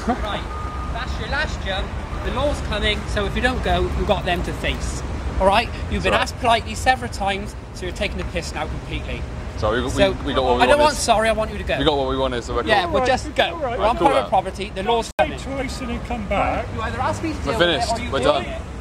Right, that's your last jump. The law's coming, so if you don't go, you've got them to face. Alright? You've been asked politely several times, so you're taking the piss now completely. So we got what we I don't want sorry, I want you to go. We got what we wanted, so we're yeah, we'll just go. We're on private property, the law's coming. Twice and then come back. You either ask me to deal We're finished. with it or you We're do done. it.